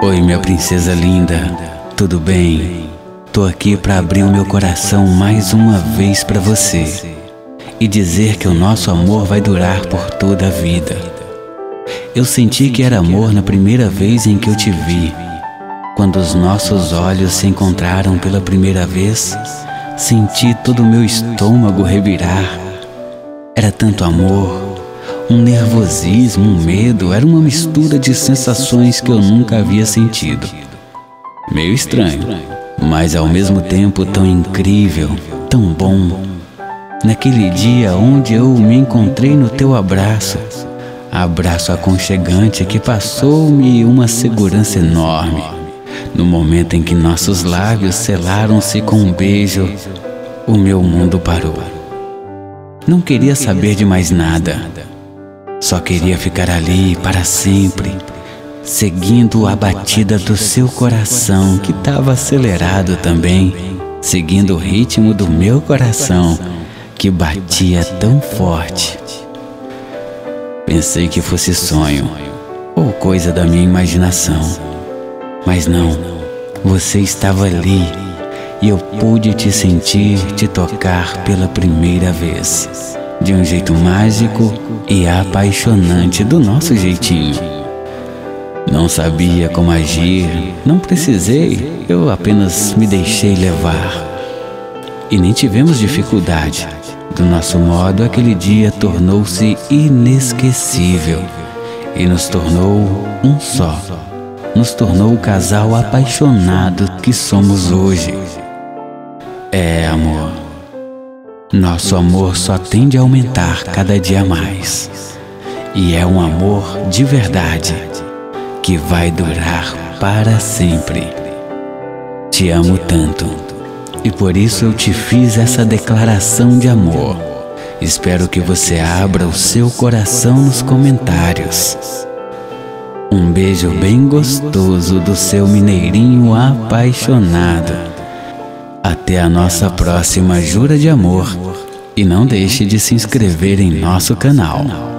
Oi, minha princesa linda, tudo bem? Tô aqui para abrir o meu coração mais uma vez para você e dizer que o nosso amor vai durar por toda a vida. Eu senti que era amor na primeira vez em que eu te vi. Quando os nossos olhos se encontraram pela primeira vez, senti todo o meu estômago revirar. Era tanto amor, um nervosismo, um medo, era uma mistura de sensações que eu nunca havia sentido. Meio estranho, mas ao mesmo tempo tão incrível, tão bom. Naquele dia onde eu me encontrei no teu abraço, abraço aconchegante que passou-me uma segurança enorme. No momento em que nossos lábios selaram-se com um beijo, o meu mundo parou. Não queria saber de mais nada. Só queria ficar ali para sempre, seguindo a batida do seu coração que estava acelerado também, seguindo o ritmo do meu coração que batia tão forte. Pensei que fosse sonho ou coisa da minha imaginação, mas não, você estava ali e eu pude te sentir, te tocar pela primeira vez. De um jeito mágico e apaixonante do nosso jeitinho. Não sabia como agir, não precisei, eu apenas me deixei levar. E nem tivemos dificuldade. Do nosso modo, aquele dia tornou-se inesquecível e nos tornou um só. Nos tornou o casal apaixonado que somos hoje. É, amor. Nosso amor só tende a aumentar cada dia mais. E é um amor de verdade, que vai durar para sempre. Te amo tanto, e por isso eu te fiz essa declaração de amor. Espero que você abra o seu coração nos comentários. Um beijo bem gostoso do seu mineirinho apaixonado. Até a nossa próxima jura de amor e não deixe de se inscrever em nosso canal.